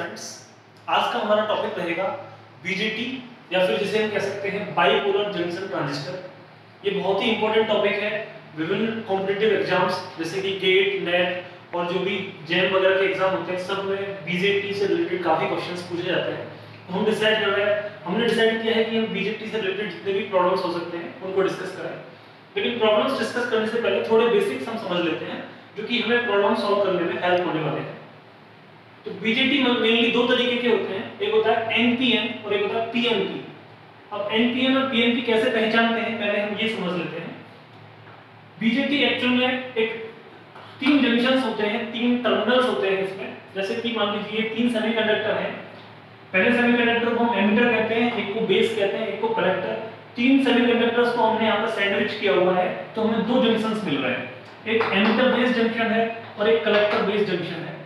Students, आज का हमारा टॉपिक रहेगा बीजेटी या फिर जिसे हम कह सकते हैं बाइपोलर जंक्शन ट्रांजिस्टर। ये बहुत ही इंपॉर्टेंट टॉपिक है। विभिन्न कॉम्पिटिटिव एग्जाम्स जैसे कि गेट, नेट और जो भी जैम वगैरह के एग्जाम होते हैं सब में बीजेटी से रिलेटेड काफी क्वेश्चंस पूछे जाते हैं। तो हमने डिसाइड किया है कि हम बीजेटी से रिलेटेड जितने भी प्रॉब्लम्स हो सकते हैं उनको डिस्कस करें। लेकिन प्रॉब्लम्स डिस्कस करने से पहले थोड़े बेसिक्स हम समझ लेते हैं जो कि हमें प्रॉब्लम सॉल्व करने में हेल्प होने वाले हैं। तो बीजेटी मेनली दो तरीके के होते हैं, एक होता है एनपीएन और एक होता है पीएनपी। अब एनपीएन और पीएनपी कैसे पहचानते हैं पहले हम ये समझ लेते हैं। बीजेटी एक्चुअल में एक तीन जंक्शंस होते हैं, तीन टर्मिनल्स होते हैं इसमें। जैसे कि मान लीजिए तीन सेमीकंडक्टर हैं। पहले सेमीकंडक्टर को हम एमिटर कहते हैं, एक को बेस कहते हैं, एक को कलेक्टर। तीन सेमीकंडक्टर्स को हमने यहाँ पर सैंडविच किया हुआ है तो हमें दो जंक्शंस मिल रहे हैं, एक एमिटर बेस्ड जंक्शन है और एक कलेक्टर बेस्ड जंक्शन है।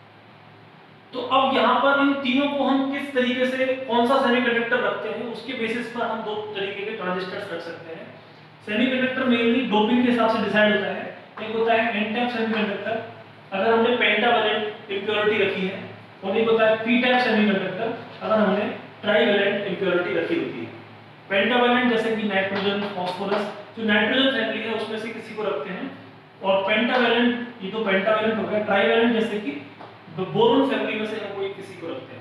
तो अब यहाँ पर इन तीनों को हम किस तरीके से कौन सा सेमीकंडक्टर रखते हैं उसके बेसिस पर हम दो तरीके के ट्रांजिस्टर्स रख सकते हैं। सेमीकंडक्टर मेनली डोपिंग के हिसाब से डिसाइड होता है। एक होता है एन टाइप सेमीकंडक्टर, अगर हमने पेंटावैलेंट इम्प्योरिटी रखी है, और एक होता है पी टाइप सेमीकंडक्टर, अगर हमने ट्राइवैलेंट इम्प्योरिटी रखी होती है। पेंटावैलेंट जैसे कि नाइट्रोजन, फास्फोरस, जो नाइट्रोजन फैमिली है उसमें से किसी को रखते हैं, और पेंटावैलेंट, ये तो पेंटावैलेंट हो गया। ट्राइवैलेंट जैसे कि बोरोन फैमिली में से हम कोई किसी को रखते हैं।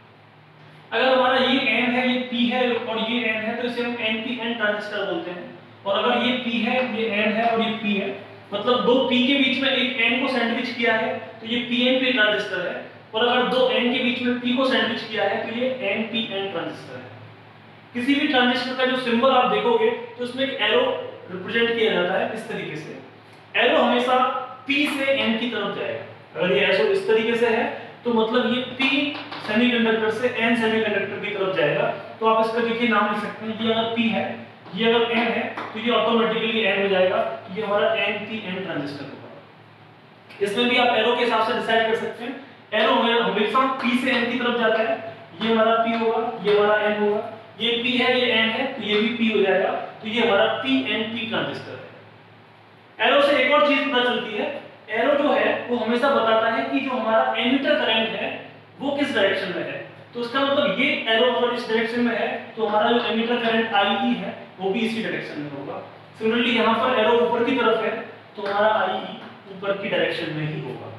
अगर हमारा ये n है, ये p है और ये n है तो इसे हम npn ट्रांजिस्टर बोलते हैं। और अगर ये p है, ये n है और ये p है, मतलब दो p के बीच में एक n को सैंडविच किया है तो ये pnp ट्रांजिस्टर है। और अगर दो n के बीच में p को सैंडविच किया है तो ये npn ट्रांजिस्टर है। किसी भी ट्रांजिस्टर का जो सिंबल आप देखोगे तो उसमें एक एरो रिप्रेजेंट किया जाता है इस तरीके से। एरो हमेशा p से n की तरफ जाएगा। अगर ये ऐसा इस तरीके से है तो मतलब ये p सेमीकंडक्टर से n सेमीकंडक्टर की तरफ जाएगा। तो आप इसका देखिए नाम लिख सकते हैं, ये अगर p है, ये अगर n है तो ये ऑटोमेटिकली n हो जाएगा, ये हमारा npn ट्रांजिस्टर होगा। इसमें भी आप एरो के हिसाब से डिसाइड कर सकते हैं। एरो हमेशा p से n की तरफ जाता है, ये हमारा p होगा, ये हमारा n होगा, ये p है, ये n है तो ये भी p हो जाएगा, तो ये हमारा pnp ट्रांजिस्टर है। एरो से एक और चीज पता चलती है, एरो जो है वो हमेशा बताता है कि जो हमारा एमिटर करंट है वो किस डायरेक्शन में है। तो उसका मतलब ये एरो अगर इस डायरेक्शन में है तो हमारा जो एमिटर करंट IE है वो भी इसी डायरेक्शन में होगा। सिमिलरली यहाँ पर एरो ऊपर की तरफ है तो हमारा IE ऊपर की डायरेक्शन में ही होगा।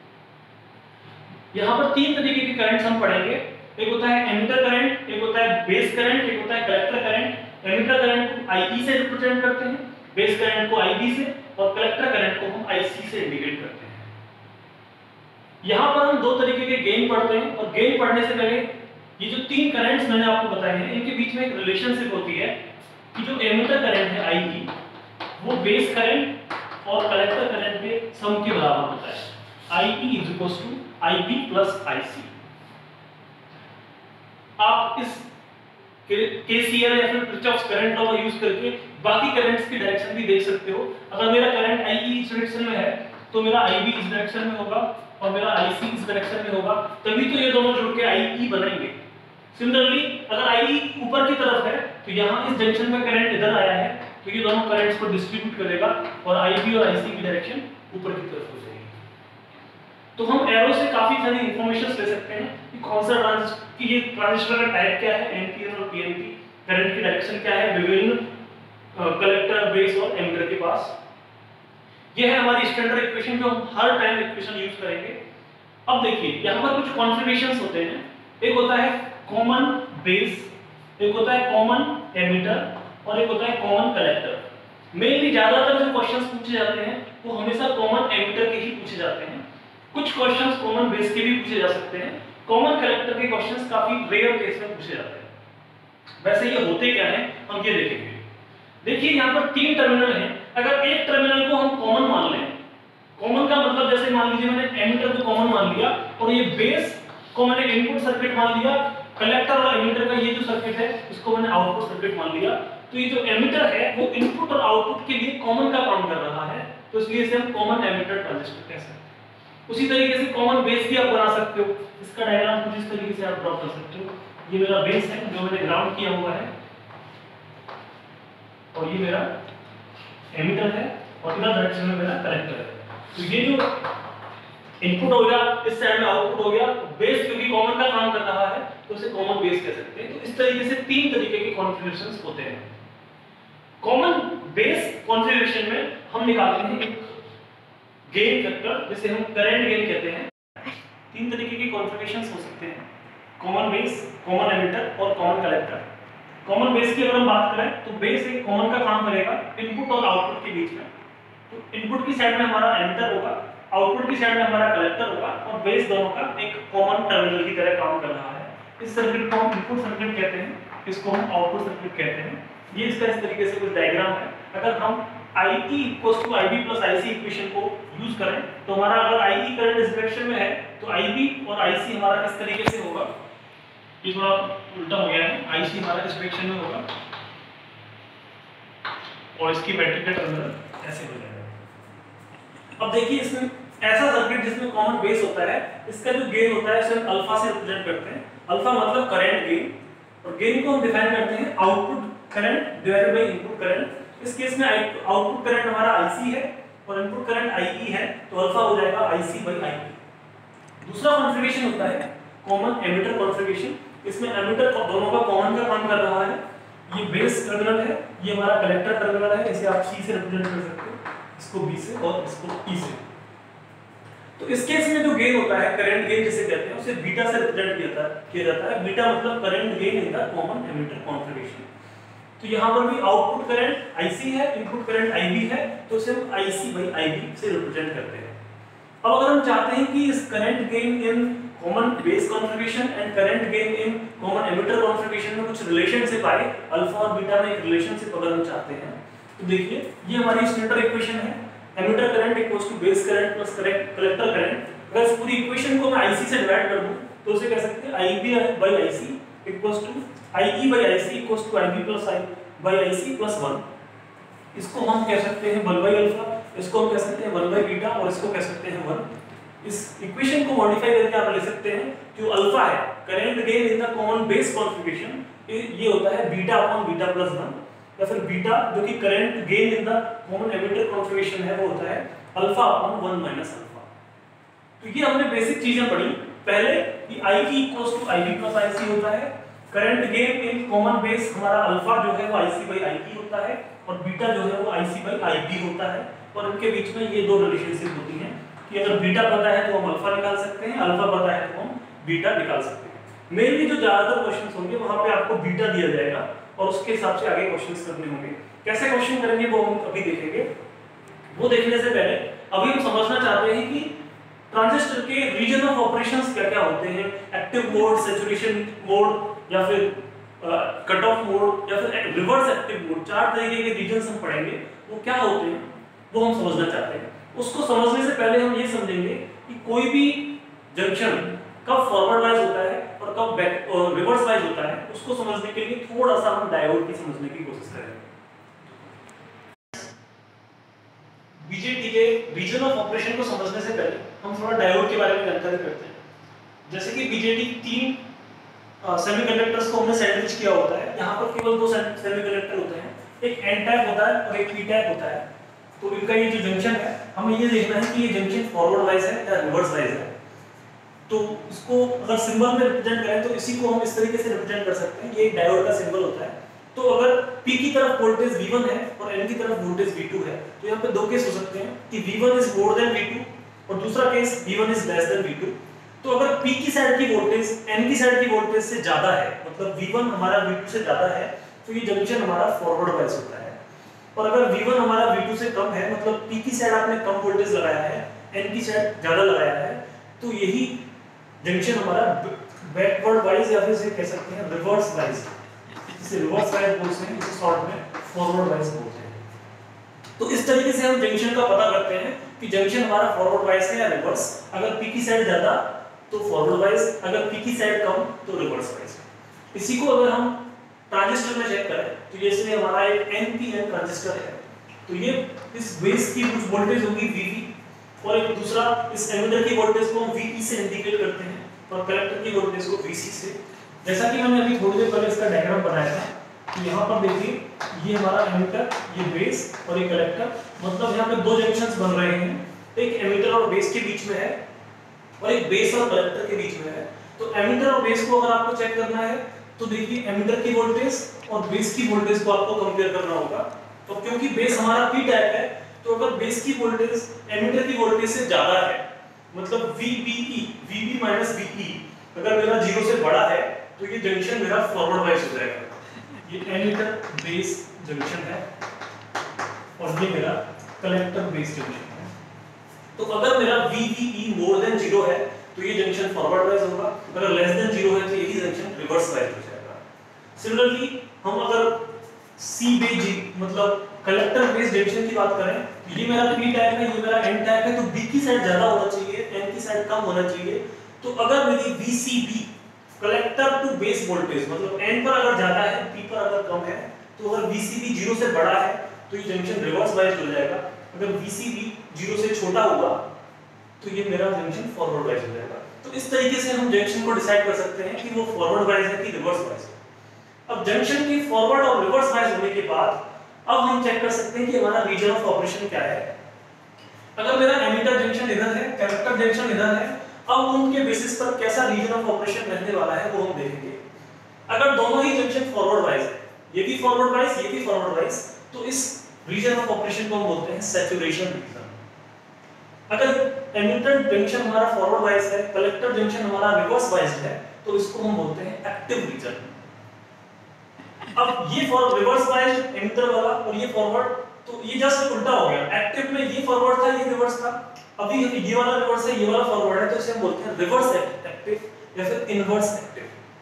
यहाँ पर तीन तरीके के करंट्स हम पढ़ेंगे, एक होता है एमिटर करंट, एक होता है बेस करंट, एक होता है कलेक्टर करंट। एमिटर करंट को IE से रिप्रेजेंट करते हैं, बेस करंट को IB से, और कलेक्टर करंट को हम IC से इंडिकेट करते हैं। यहाँ पर हम दो तरीके के गेन पढ़ते हैं, और गेन पढ़ने से पहले ये जो तीन करंट्स मैंने आपको बताए हैं इनके बीच में एक रिलेशनशिप होती है कि जो एमिटर करंट है IE वो बेस करंट और कलेक्टर करंट के सम के बराबर होता है। IE = IB + IC। आप इस KCL या फिर किरचॉफ्स करंट लॉ का यूज करके बाकी करंट्स की डायरेक्शन भी देख सकते हो। अगर मेरा करंट IE इस डायरेक्शन में है तो मेरा IB इस डायरेक्शन में होगा और मेरा IC इस डायरेक्शन में होगा, तभी तो ये दोनों जुड़ के IE बनेंगे। सिमिलरली अगर IE ऊपर की तरफ है तो यहाँ इस जंक्शन में करंट इधर आया है तो ये दोनों करंट्स को डिस्ट्रीब्यूट करेगा और IB और IC की डायरेक्शन ऊपर की तरफ हो जाएगी। तो हम एरो से काफी सारी इंफॉर्मेशन ले सकते हैं कि कौन सा ट्रांजिस्टर का टाइप क्या है, एनपीएन और पीएनपी, करंट की डायरेक्शन क्या है विभिन्न कलेक्टर, बेस और एमिटर के पास। ये है हमारी स्टैंडर्ड इक्वेशन जो हम हर टाइम इक्वेशन यूज करेंगे। अब देखिए यहाँ पर कुछ कॉन्फ़िगरेशंस होते हैं, एक होता है कॉमन बेस, एक होता है कॉमन एमिटर और एक होता है कॉमन कलेक्टर। मेनली ज्यादातर जो क्वेश्चंस पूछे जाते हैं वो हमेशा कॉमन एमिटर के ही पूछे जाते हैं। कुछ क्वेश्चंस कॉमन बेस के भी पूछे जा सकते हैं। कॉमन कलेक्टर के क्वेश्चंस काफी रेयर केस में पूछे जाते हैं। वैसे ये होते क्या हैं हम ये देखेंगे। देखिए यहाँ पर तीन टर्मिनल हैं, अगर एक टर्मिनल को हम कॉमन मान लें, कॉमन का मतलब जैसे मान लीजिए मैंने एमिटर को कॉमन मान लिया और ये बेस को मैंने इनपुट सर्किट मान लिया, कलेक्टर और एमिटर का ये जो सर्किट है इसको मैंने आउटपुट सर्किट मान लिया, तो ये जो एमिटर है वो इनपुट और आउटपुट के लिए कॉमन का काम कर रहा है, तो इसलिए इसे हम कॉमन एमिटर ट्रांजिस्टर कह सकते हैं। उसी तरीके से कॉमन बेस भी आप बना सकते हो, इसका डायग्राम कुछ इस तरीके से आप ड्रॉ कर सकते हो। ये मेरा बेस है जो मैंने ग्राउंड किया हुआ है और ये मेरा एमिटर है और इधर डायरेक्शन में मेरा कलेक्टर है। तो ये जो इनपुट हो गया, इस साइड में आउटपुट हो गया। बेस क्योंकि कॉमन का काम कर रहा है तो उसे कॉमन बेस कह सकते हैं। तो इस तरीके से तीन तरीके के कॉन्फ़िगरेशंस होते हैं। कॉमन बेस कॉन्फ़िगरेशन में हम निकालते हैं एक गेन फैक्टर जिसे हम करंट गेन कहते हैं। तीन तरीके के कॉन्फ़िगरेशंस हो सकते हैं, कॉमन बेस, कॉमन एमिटर और कॉमन कलेक्टर। कॉमन बेस की अगर हम बात करें तो बेस एक कॉमन का काम करेगा इनपुट और आउटपुट के बीच में। तो इनपुट की साइड में हमारा एमिटर होगा, आउटपुट की साइड में हमारा कलेक्टर होगा और बेस दोनों का एक कॉमन टर्मिनल की तरह काम कर रहा है। इस सर्किट को हम इनपुट सर्किट कहते हैं, इसको हम आउटपुट सर्किट कहते हैं। ये इसका इस तरीके से कुछ डायग्राम है। अगर हम IE = IB + IC इक्वेशन को यूज करें तो हमारा अगर IE करंट इस डायरेक्शन में है तो IB और IC हमारा इस तरीके से होगा। ये थोड़ा उल्टा हो गया है, IC हमारा इस डायरेक्शन में होगा और इसकी बैटरी का टर्मिनल ऐसे हो जाएगा। अब देखिए इसमें ऐसा सर्किट जिसमें कॉमन बेस होता है, इसका जो गेन होता है उसे हम अल्फा से रिप्रेजेंट करते हैं। अल्फा मतलब करंट गेन, और गेन को हम डिफाइन करते हैं output current divided by input current. इस केस में आउटपुट करंट हमारा IC है और इनपुट करंट IE है, तो अल्फा हो जाएगा IC/IE। दूसरा कॉन्फ़िगरेशन होता है कॉमन एमिटर कॉन्फ़िगरेशन। इसमें एमिटर दोनों का कॉमन का काम कर रहा है। ये बेस टर्मिनल है, ये हमारा कलेक्टर टर्मिनल है, इसे आप C से रिप्रेजेंट कर सकते हो, इसको B से और इसको E से। तो इस केस में जो गेन होता है करंट गेन जिसे कहते हैं, उसे बीटा से रिप्रेजेंट किया जाता है। बीटा मतलब current gain in the common emitter configuration. तो यहाँ पर भी आउटपुट करंट IC है, इनपुट करंट IB है, तो उसे हम IC/IB से रिप्रेजेंट करते हैं। अब अगर हम चाहते हैं कि इस current gain in common base configuration and current gain in common emitter configuration में कुछ रिलेशनशिप आए, अल्फा और बीटा में एक रिलेशनशिप अगर हम चाहते हैं तो देखिए ये हमारी स्टेटर इक्वेशन है। Emitter current = base current plus collector current. अगर इस पूरी इक्वेशन को मैं IC से डिवाइड कर दूं तो उसे कह सकते हैं IB/IC = IE/IC = IB + IC + 1। इसको हम कह सकते हैं 1/अल्फा, इसको हम कह सकते हैं 1/बीटा और इसको कह सकते हैं 1। इस इक्वेशन को मॉडिफाई करके आप लिख सकते हैं जो अल्फा है current gain in the common base configuration, ये होता है बीटा/बीटा + 1, या फिर बीटा जो कि current gain in the common emitter configuration है वो होता है अल्फा/1 - अल्फा। तो ये हमने बेसिक चीजें पढ़ी पहले कि IE = IB + IC होता है। Current gain in common base हमारा अल्फा जो है वो IC/IE होता है और बीटा जो है वो IC/IB होता है। और इनके बीच में ये दो रिलेशनशिप होती हैं कि अगर बीटा पता है तो हम अल्फा निकाल सकते हैं, अल्फा पता है तो हम बीटा निकाल सकते हैं। मेनली जो ज्यादातर क्वेश्चंस होंगे वहां पे आपको बीटा दिया जाएगा और उसके हिसाब से आगे क्वेश्चंस करने होंगे। कैसे क्वेश्चन करेंगे वो हम अभी देखेंगे। वो देखने से पहले अभी हम समझना चाहते हैं कि ट्रांजिस्टर के रीजन ऑफ ऑपरेशंस क्या-क्या होते हैं। एक्टिव मोड, सैचुरेशन मोड या फिर कट ऑफ मोड या फिर रिवर्स एक्टिव मोड, चार तरीके के रीजन्स हम पढ़ेंगे। वो क्या होते हैं वो हम समझना चाहते हैं। उसको समझने से पहले हम ये समझेंगे कि कोई भी जंक्शन कब फॉरवर्ड वाइज होता है और कब बैक रिवर्स वाइज होता है। उसको समझने के लिए थोड़ा सा हम डायोड की समझने की कोशिश करेंगे। बीजेटी के रीजन ऑफ ऑपरेशन को समझने से पहले हम थोड़ा डायोड के बारे में जानकारी करते हैं। जैसे कि बीजेटी तीन सेमीकंडक्टर्स को हमने सैंडविच किया होता है। यहाँ पर केवल दो सेमीकंडक्टर होते हैं, एक एन टाइप होता है और एक पी टाइप होता है। तो इनका ये जो जंक्शन है हमें ये देखना है कि ये जंक्शन फॉरवर्ड वाइज है या रिवर्स वाइज है। तो इसको अगर सिंबल में रिप्रेजेंट करें तो इसी को हम इस तरीके से रिप्रेजेंट कर सकते हैं। ये एक डायोड का सिंबल होता है। तो अगर P की तरफ वोल्टेज V1 है और N की तरफ वोल्टेज V2 है तो यहाँ पे दो केस हो सकते हैं कि V1 is more than V2 और दूसरा case V1 is less than V2। तो अगर P की साइड की वोल्टेज N की साइड की वोल्टेज से ज्यादा है, मतलब V1 हमारा V2 से ज्यादा है, तो ये जंक्शन हमारा फॉरवर्ड वाइज होता है। और अगर V1 हमारा V2 से कम है, मतलब P की साइड आपने कम वोल्टेज लगाया है, N की साइड ज्यादा लगाया है, तो यही जंक्शन हमारा बैकवर्ड वाइज या फिर इसे कह सकते हैं रिवर्स वाइज, इसे रिवर्स वाइज बोलते हैं, इसे शॉर्ट में फॉरवर्ड वाइज बोलते हैं। तो इस तरीके से हम जंक्शन का पता करते हैं कि जंक्शन हमारा फॉरवर्ड वाइज है या रिवर्स। अगर P की साइड ज्यादा तो फॉरवर्ड वाइज, अगर P की साइड कम तो रिवर्स वाइज। इसी को अगर हम ट्रांजिस्टर में चेक करें तो जैसे हमारा एक NPN ट्रांजिस्टर है, तो ये इस बेस की कुछ वोल्टेज होगी VV और एक दूसरा इस एमिटर की वोल्टेज को हम VE से इंडिकेट करते हैं और कलेक्टर की वोल्टेज को VC से। जैसा कि मैंने अभी थोड़ी देर पहले इसका डायग्राम बनाया था, तो यहाँ पर देखिए ये हमारा एमिटर, ये बेस और ये कलेक्टर, मतलब यहाँ पे दो जंक्शंस बन रहे हैं। एक एमिटर और बेस के बीच में है और एक बेस और कलेक्टर के बीच में है। तो एमिटर और बेस को अगर आपको चेक करना है तो देखिए एमिटर की वोल्टेज और बेस की वोल्टेज को आपको कंपेयर करना होगा। तो क्योंकि बेस हमारा पी टाइप है, तो अगर बेस की वोल्टेज एमिटर की वोल्टेज से ज्यादा है, मतलब VBE VB माइनस VE अगर मेरा 0 से बड़ा है, तो ये जंक्शन मेरा फॉरवर्ड बायस हो जाएगा। ये एमिटर बेस जंक्शन है और ये मेरा कलेक्टर बेस जंक्शन है। तो अगर मेरा VBE मोर देन 0 है तो ये जंक्शन फॉरवर्ड बायस होगा, अगर लेस देन 0 है तो यही जंक्शन रिवर्स बायस हो जाएगा। सिमिलरली हम अगर CBG मतलब कलेक्टर बेस जंक्शन की बात करें, तो ये मेरा P टाइप है, ये मेरा N टाइप है, तो B की साइड ज्यादा होना चाहिए, N की साइड कम होना चाहिए। तो अगर मेरी VCB collector to base voltage मतलब N पर अगर ज्यादा है, P पर अगर कम है, तो अगर VCB 0 से बड़ा है तो ये जंक्शन रिवर्स बायस हो जाएगा। अगर VCB 0 से छोटा होगा तो ये मेरा जंक्शन फॉरवर्ड बायस हो जाएगा। तो इस तरीके से हम जंक्शन को डिसाइड कर सकते हैं कि वो फॉरवर्ड बायस है कि रिवर्स बायस है। अब जंक्शन की फॉरवर्ड और रिवर्स बायस होने के बाद अब हम चेक कर सकते हैं कि हमारा रीजन ऑफ ऑपरेशन क्या है। अगर मेरा एमिटर जंक्शन इधर है, कलेक्टर जंक्शन इधर है, अब उनके बेसिस पर कैसा रीजन ऑफ ऑपरेशन रहने वाला है वो हम देखेंगे। अगर दोनों ही जंक्शन फॉरवर्ड बायस है, ये भी फॉरवर्ड बायस, ये भी फॉरवर्ड बायस, तो इस रीजन ऑफ ऑपरेशन को हम बोलते हैं सैचुरेशन रीजन। अगर एमिटर जंक्शन हमारा फॉरवर्ड बायस है, कलेक्टर जंक्शन हमारा रिवर्स बायस है, तो इसको हम बोलते हैं एक्टिव रीजन। अब ये फॉर रिवर्स बायस एमिटर वाला और ये फॉरवर्ड, तो ये जस्ट उल्टा हो गया। एक्टिव में ये फॉरवर्ड था, ये रिवर्स था, अभी ये वाला रिवर्स है, ये वाला फॉरवर्ड है, तो इसे हम बोलते हैं रिवर्स एक्टिव या फिर इनवर्स एक्टिव।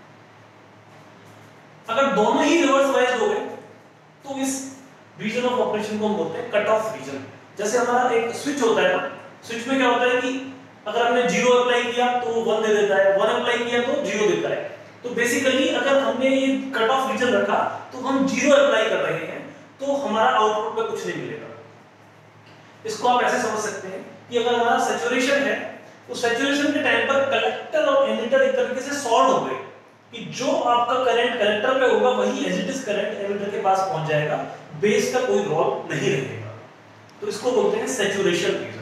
अगर दोनों ही रिवर्स बायस हो गए तो इस रीजन ऑफ ऑपरेशन को हम बोलते हैं कट ऑफ रीजन। जैसे हमारा एक स्विच होता है ना, स्विच में क्या होता है कि अगर हमने 0 अप्लाई किया तो 1 दे देता है, 1 अप्लाई किया तो 0 देता है। तो बेसिकली अगर हमने ये कट ऑफ रीजन रखा तो हम 0 अप्लाई कर रहे हैं तो हमारा आउटपुट में कुछ नहीं मिलेगा। इसको आप ऐसे समझ सकते हैं कि अगर हमारा सैचुरेशन है तो सैचुरेशन के टाइम पर कलेक्टर और एमिटर एक तरीके से सॉल्व हो गए कि जो आपका करंट कलेक्टर पे होगा वही as it is current emitter के पास पहुंच जाएगा, बेस का कोई रोल नहीं रहेगा। तो इसको बोलते हैं सैचुरेशन रीजन।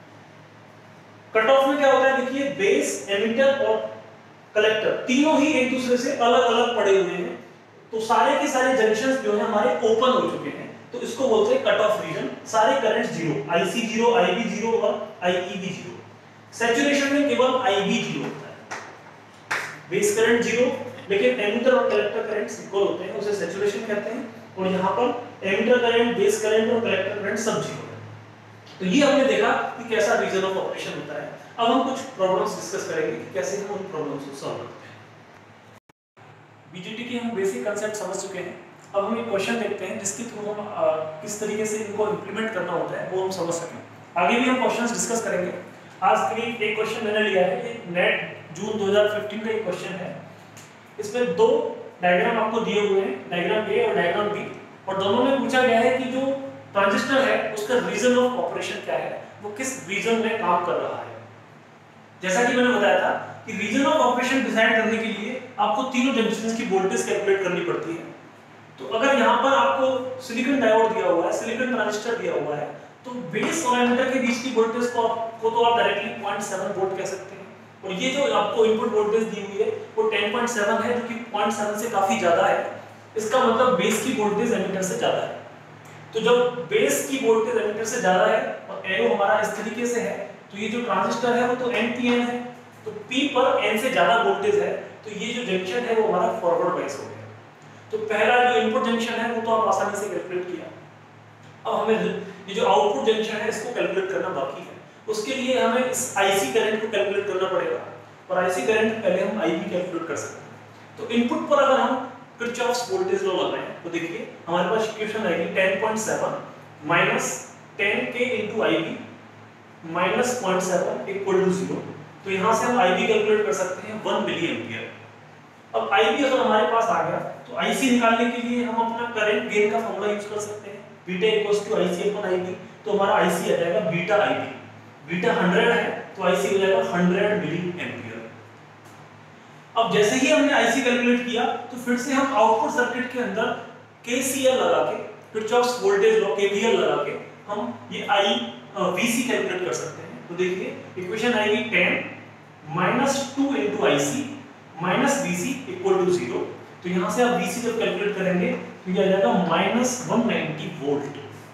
कट ऑफ में क्या होता है, देखिए बेस एमिटर और कलेक्टर तीनों ही एक दूसरे से अलग-अलग पड़े हुए हैं, तो सारे के सारे जंक्शंस जो है हमारे ओपन हो चुके हैं, तो इसको बोलते हैं कट ऑफ रीजन। सारे करंट्स 0, IC 0, IB 0 और IE भी 0। सैचुरेशन में केवल IB 0 होता है, बेस करंट 0, लेकिन एमिटर और कलेक्टर करंट्स इक्वल होते हैं, उसे सैचुरेशन कहते हैं। और यहाँ पर एमिटर करंट, बेस करंट और कलेक्टर करंट सब 0 है। तो ये हमने देखा कि कैसा रीजन ऑफ ऑपरेशन होता है। अब हम कुछ प्रॉब्लम्स डिस्कस करेंगे कि कैसे हम उन प्रॉब्लम्स को सॉल्व करते हैं। बीजेटी के हम बेसिक कांसेप्ट समझ चुके हैं। अब हम एक क्वेश्चन देखते हैं जिसके थ्रू हम किस तरीके से इनको इंप्लीमेंट करना होता है वो हम समझ सकें। आगे भी हम क्वेश्चंस डिस्कस करेंगे। आज के लिए एक क्वेश्चन मैंने लिया है, ये नेट जून 2015 का एक क्वेश्चन है। इसमें 2 डायग्राम आपको दिए हुए हैं, डायग्राम ए और डायग्राम बी, और दोनों में पूछा गया है कि जो ट्रांजिस्टर है उसका रीजन ऑफ ऑपरेशन क्या है, वो किस रीजन में काम कर रहा है। जैसा कि मैंने बताया था कि रीजन ऑफ ऑपरेशन डिसाइड करने के लिए आपको तीनों जंक्शंस की वोल्टेज कैलकुलेट करनी पड़ती है। तो अगर यहाँ पर आपको सिलिकॉन डायोड दिया हुआ है, सिलिकॉन ट्रांजिस्टर दिया हुआ है, तो बेस और एमिटर के बीच की वोल्टेज को तो आप डायरेक्टली 0.7 वोल्ट कह सकते हैं, और ये जो आपको इनपुट वोल्टेज दी हुई है वो 10.7 है, जो कि 0.7 से काफी ज्यादा है। इसका मतलब बेस की वोल्टेज एमिटर से ज्यादा है। तो जब बेस की वोल्टेज एमिटर से ज्यादा है और एरो हमारा इस तरीके से है, तो ये जो ट्रांजिस्टर है वो तो NPN है, तो P पर N से ज्यादा वोल्टेज है, तो ये जो जंक्शन है वो हमारा फॉरवर्ड बायस हो गया। तो पहला जो इनपुट जंक्शन है वो तो आप आसानी से कैलकुलेट किया। अब हमें ये जो आउटपुट जंक्शन है इसको कैलकुलेट करना बाकी है। उसके लिए हमें इस IC करंट को कैलकुलेट करना पड़ेगा, और IC करंट पहले हम IB कैलकुलेट कर सकते हैं। तो इनपुट पर अगर हम किरचॉफ्स वोल्टेज लॉ लगाएं तो देखिए हमारे पास इक्वेशन आएगी 10.7 minus 10K into IB minus 0.7 equal to 0। तो यहाँ से हम IB कैलकुलेट कर सकते हैं 1 मिली एम्पियर। अब IB अगर हमारे पास आ गया तो IC निकालने के लिए हम अपना करंट गेन का फॉर्मूला यूज कर सकते हैं, beta equals to IC upon IB। तो हमारा IC आ जाएगा बीटा IB, बीटा 100 है तो IC हो जाएगा 100 मिली एम्पियर। अब जैसे ही हमने IC कैलकुलेट किया तो फिर से हम आउटपुट सर्किट के अंदर KCL लगा के, किरचॉफ्स वोल्टेज लॉ KVL लगा के हम ये VC कैलकुलेट कर सकते हैं। तो देखिए इक्वेशन आएगी 10 -2 into IC minus VC equal to 0। तो यहां से आप VC जब कैलकुलेट करेंगे तो ये आ जाएगा -190 वोल्ट।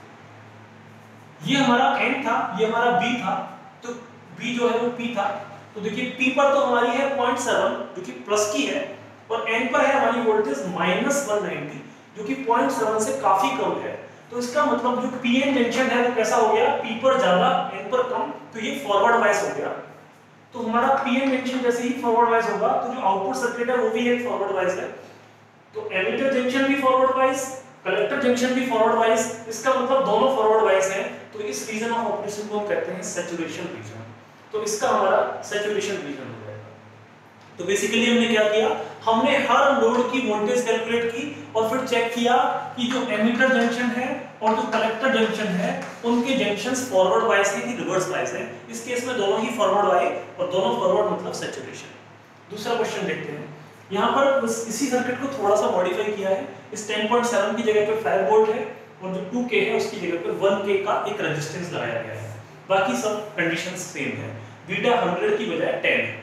ये हमारा N था, ये हमारा B था, तो B जो है वो P था। तो देखिए P पर तो हमारी है 0.7 जो कि प्लस की है, और N पर है हमारी वोल्टेज -190 जो कि 0.7 से काफी कम है। तो इसका मतलब जो PN जंक्शन है वो कैसा हो गया, P पर ज्यादा N पर कम, तो ये फॉरवर्ड बायस हो गया। तो हमारा PN जंक्शन जैसे ही फॉरवर्ड बायस होगा तो जो आउटपुट सर्किट है वो भी एक फॉरवर्ड बायस है। तो एमिटर जंक्शन भी फॉरवर्ड बायस, कलेक्टर जंक्शन भी फॉरवर्ड बायस, इसका मतलब दोनों फॉरवर्ड बायस हैं। तो इस रीजन ऑफ ऑपरेशन को हम कहते हैं सैचुरेशन रीजन। तो इसका हमारा सैचुरेशन रीजन हो जाएगा। तो बेसिकली हमने क्या किया, हमने हर लोड की वोल्टेज कैलकुलेट की और फिर चेक किया कि जो एमिटर जंक्शन है और जो कलेक्टर जंक्शन है उनके जंक्शंस फॉरवर्ड बायस है कि रिवर्स बायस है। इस केस में दोनों ही फॉरवर्ड बायस, और दोनों फॉरवर्ड मतलब सैचुरेशन। दूसरा क्वेश्चन देखते हैं। यहाँ पर इसी सर्किट को थोड़ा सा मॉडिफाई किया है। इस 10.7 की जगह पे 5 वोल्ट है और जो 2K है उसकी जगह पे 1K का एक रेजिस्टेंस लगाया गया है। बाकी सब कंडीशंस सेम है। बीटा 100 की बजाय 10 है।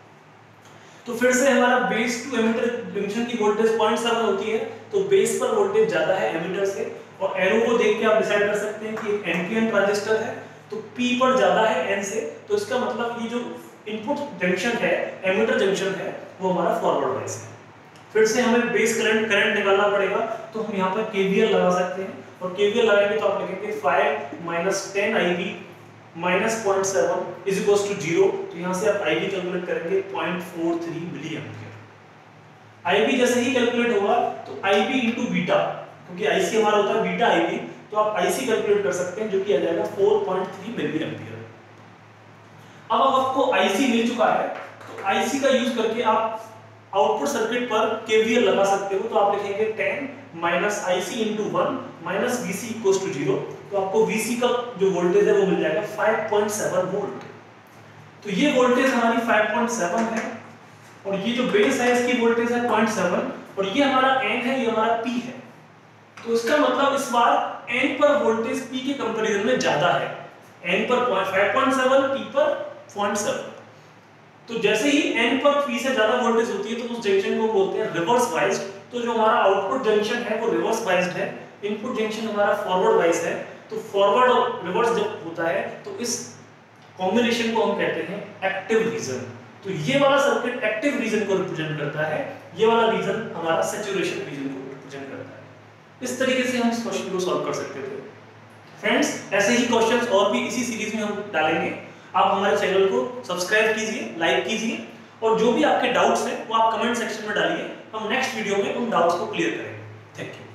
तो फिर से हमारा बेस टू एमिटर जंक्शन की वोल्टेज 0.7 होती है, तो बेस पर वोल्टेज ज्यादा है एमिटर से, और एरो को देख के आप डिसाइड कर सकते हैं कि एक NPN ट्रांजिस्टर है तो P पर ज्यादा है N से, तो इसका मतलब ये जो इनपुट जंक्शन है, एमिटर जंक्शन है, वो हमारा फॉरवर्ड बायस है। फिर से हमें बेस करंट निकालना पड़ेगा, तो हम यहाँ पर KVL लगा सकते हैं, और KVL लगाएंगे तो आप लिखेंगे 5 - 10 IB -0.7 इज इक्वल्स टू 0। तो यहाँ से आप IB कैलकुलेट करेंगे 0.43 मिली एम्पियर। IB जैसे ही कैलकुलेट होगा तो IB इंटू बीटा, क्योंकि IC हमारा होता है बीटा IB, तो आप IC कैलकुलेट कर सकते हैं जो कि आ जाएगा 4.3 मिली एम्पियर। अब आपको IC मिल चुका है, तो IC का यूज करके आप आउटपुट सर्किट पर KVL लगा सकते हो। तो आप लिखेंगे 10 - IC into 1 - VC equals to 0। तो आपको VC का जो वोल्टेज है वो मिल जाएगा 5.7 वोल्ट। तो ये वोल्टेज हमारी 5.7 है, और ये जो बेस है इसकी वोल्टेज है 0.7, और ये हमारा N है, ये हमारा P है। तो इसका मतलब इस बार N पर वोल्टेज P के कंपैरिजन में ज्यादा है। N पर 5.7, P पर 0.7। तो जैसे ही N पर P से ज्यादा वोल्टेज होती है तो उस जंक्शन को बोलते हैं रिवर्स बायस्ड। तो जो हमारा आउटपुट जंक्शन है वो रिवर्स बायस्ड है, इनपुट जंक्शन हमारा फॉरवर्ड बायस्ड है। तो फॉरवर्ड और रिवर्स जब होता है तो इस कॉम्बिनेशन को हम कहते हैं एक्टिव रीजन। तो ये वाला सर्किट एक्टिव रीजन को रिप्रेजेंट करता है, ये वाला रीजन हमारा सैचुरेशन रीजन को रिप्रेजेंट करता है। इस तरीके से हम इस क्वेश्चन को सॉल्व कर सकते थे। फ्रेंड्स, ऐसे ही क्वेश्चंस और भी इसी सीरीज में हम डालेंगे। आप हमारे चैनल को सब्सक्राइब कीजिए, लाइक कीजिए, और जो भी आपके डाउट्स हैं वो आप कमेंट सेक्शन में डालिए। हम नेक्स्ट वीडियो में उन डाउट्स को क्लियर करेंगे। Thank you.